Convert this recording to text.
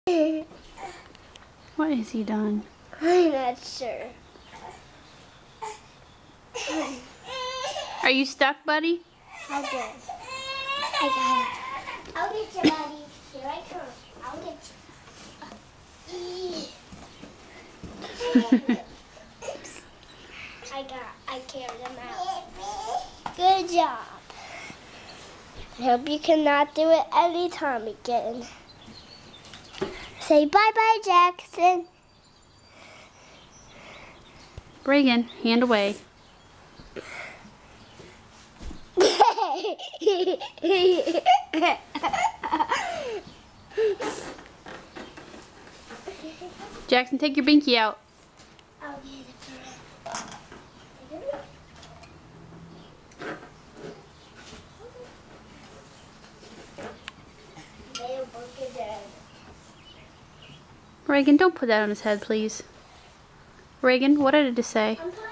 What has he done? I'm not sure. Are you stuck, buddy? Okay. I got it. I'll get you, buddy. Here I come. I'll get you. I carried him out. Good job. I hope you cannot do it anytime again. Say bye-bye, Jackson. Reagan, hand away. Jackson, take your binky out. I'll get it for him. Reagan, don't put that on his head, please. Reagan, what did it say? I'm